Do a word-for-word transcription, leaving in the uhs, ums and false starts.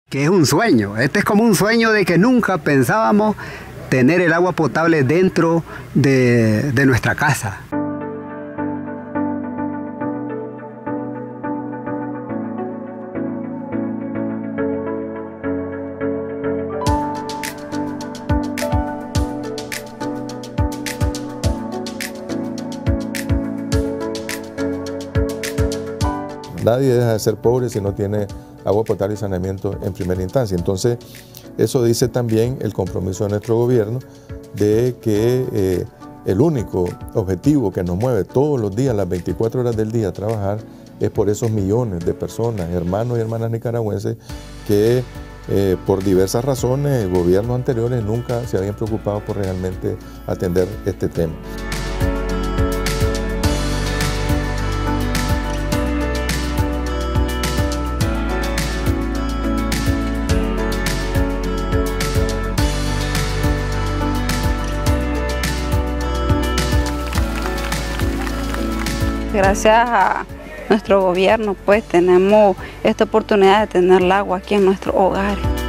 Que es un sueño, este es como un sueño de que nunca pensábamos tener el agua potable dentro de, de nuestra casa. Nadie deja de ser pobre si no tiene agua potable y saneamiento en primera instancia. Entonces, eso dice también el compromiso de nuestro gobierno de que eh, el único objetivo que nos mueve todos los días, las veinticuatro horas del día a trabajar, es por esos millones de personas, hermanos y hermanas nicaragüenses, que eh, por diversas razones, gobiernos anteriores nunca se habían preocupado por realmente atender este tema. Gracias a nuestro gobierno, pues tenemos esta oportunidad de tener el agua aquí en nuestros hogares.